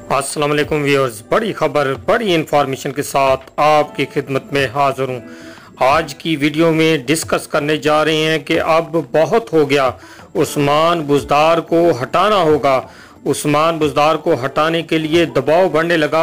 अस्सलाम वालेकुम व्यूअर्स, बड़ी खबर बड़ी इंफॉर्मेशन के साथ आपकी खिदमत में हाजिर हूँ। आज की वीडियो में डिस्कस करने जा रहे हैं कि अब बहुत हो गया, उस्मान बुज़दार को हटाना होगा। उस्मान बुज़दार को हटाने के लिए दबाव बढ़ने लगा।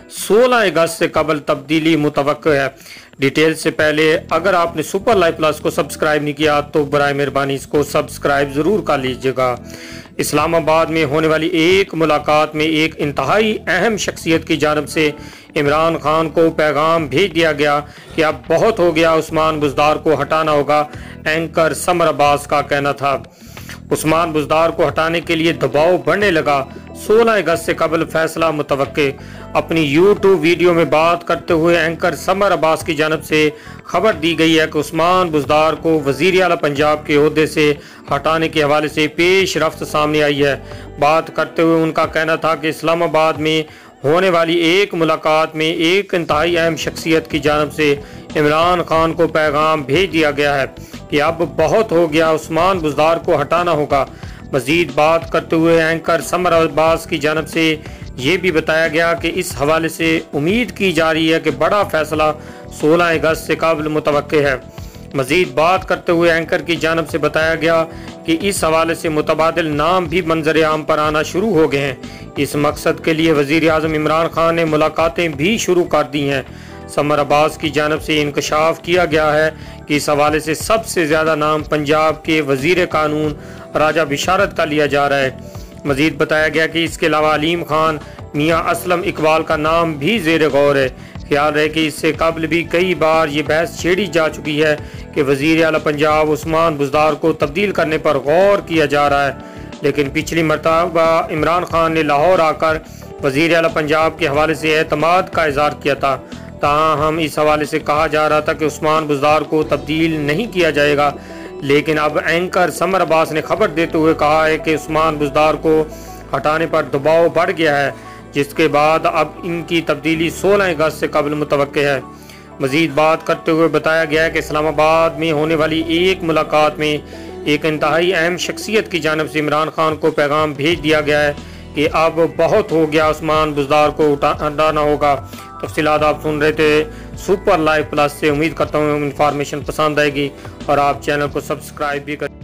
16 अगस्त से कबल तब्दीली मुतवक्किल है। डिटेल से पहले अगर आपने सुपर लाइव प्लस को सब्सक्राइब नहीं किया तो बराए मेहरबानी इसको सब्सक्राइब ज़रूर कर लीजिएगा। इस्लामाबाद में होने वाली एक मुलाकात में एक इंतहाई अहम शख्सियत की जानब से इमरान खान को पैगाम भेज दिया गया कि अब बहुत हो गया, उस्मान बुज़दार को हटाना होगा। एंकर समर अब्बास का कहना था। उस्मान बुज़दार को हटाने के लिए दबाव बढ़ने लगा। 16 अगस्त से कबल फैसला मुतवक्किल। अपनी यूट्यूब वीडियो में बात करते हुए एंकर समर अब्बास की जानब से खबर दी गई है कि उस्मान बुज़दार को वज़ीर आला पंजाब के ओहदे से हटाने के हवाले से पेश रफ्त सामने आई है। बात करते हुए उनका कहना था कि इस्लामाबाद में होने वाली एक मुलाकात में एक इंतहाई अहम शख्सियत की जानब से इमरान खान को पैगाम भेज दिया गया है कि अब बहुत हो गया, उस्मान बुज़दार को हटाना होगा। मज़ीद बात करते हुए एंकर समर अब्बास की जानब से ये भी बताया गया कि इस हवाले से उम्मीद की जा रही है कि बड़ा फैसला 16 अगस्त से काबिल मुतवक्किल है। मज़ीद बात करते हुए एंकर की जानब से बताया गया कि इस हवाले से मुतबादिल नाम भी मंजर आम पर आना शुरू हो गए हैं। इस मकसद के लिए वज़ीर आज़म इमरान खान ने मुलाकातें भी शुरू कर दी हैं। समर अब्बास की जानब से इंकशाफ किया गया है कि इस हवाले से सबसे ज़्यादा नाम पंजाब के वज़ीर कानून राजा बिशारत का लिया जा रहा है। मज़ीद बताया गया कि इसके अलावा अलीम खान, मियाँ असलम इकबाल का नाम भी ज़ेर गौर है। ख्याल रहे कि इससे कबल भी कई बार ये बहस छेड़ी जा चुकी है कि वज़ीर आला पंजाब उस्मान बुज़दार को तब्दील करने पर गौर किया जा रहा है, लेकिन पिछली मरतबा इमरान खान ने लाहौर आकर वज़ीर आला पंजाब के हवाले से एतमाद का इज़हार किया था। ताहम इस हवाले से कहा जा रहा था कि उस्मान बुज़दार को तब्दील नहीं किया जाएगा, लेकिन अब एंकर समर अब्बास ने खबर देते हुए कहा है कि उस्मान बुज़दार को हटाने पर दबाव बढ़ गया है, जिसके बाद अब इनकी तब्दीली 16 अगस्त से कबल मुतवक्किल है। मज़ीद बात करते हुए बताया गया है कि इस्लामाबाद में होने वाली एक मुलाकात में एक इंतहाई अहम शख्सियत की जानब से इमरान खान को पैगाम भेज दिया गया है कि अब बहुत हो गया, उस्मान बुज़दार को हटाना होगा। तफसीलात आप सुन रहे थे सुपर लाइव प्लस से। उम्मीद करता हूँ इंफॉर्मेशन पसंद आएगी और आप चैनल को सब्सक्राइब भी कर